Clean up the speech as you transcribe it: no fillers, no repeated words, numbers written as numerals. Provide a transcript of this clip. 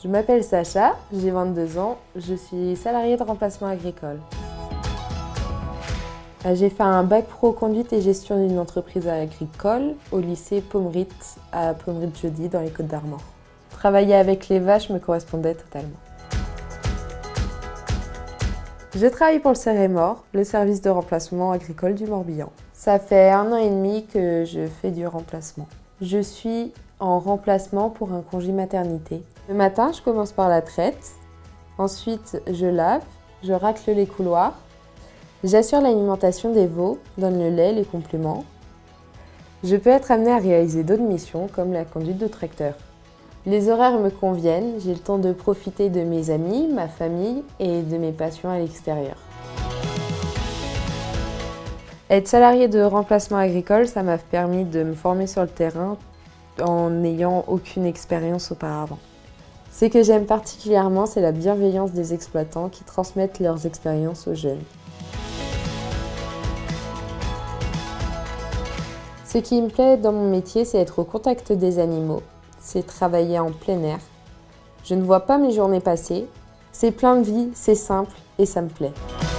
Je m'appelle Sacha, j'ai 22 ans, je suis salariée de remplacement agricole. J'ai fait un bac pro conduite et gestion d'une entreprise agricole au lycée Pommerit à Pommerit-Jeudi dans les Côtes-d'Armor. Travailler avec les vaches me correspondait totalement. Je travaille pour le CEREMOR, le service de remplacement agricole du Morbihan. Ça fait 1 an et demi que je fais du remplacement. Je suis en remplacement pour un congé maternité. Le matin, je commence par la traite. Ensuite, je lave, je racle les couloirs. J'assure l'alimentation des veaux, donne le lait, les compléments. Je peux être amenée à réaliser d'autres missions comme la conduite de tracteur. Les horaires me conviennent, j'ai le temps de profiter de mes amis, ma famille et de mes passions à l'extérieur. Être salariée de remplacement agricole, ça m'a permis de me former sur le terrain en n'ayant aucune expérience auparavant. Ce que j'aime particulièrement, c'est la bienveillance des exploitants qui transmettent leurs expériences aux jeunes. Ce qui me plaît dans mon métier, c'est être au contact des animaux, c'est travailler en plein air. Je ne vois pas mes journées passer, c'est plein de vie, c'est simple et ça me plaît.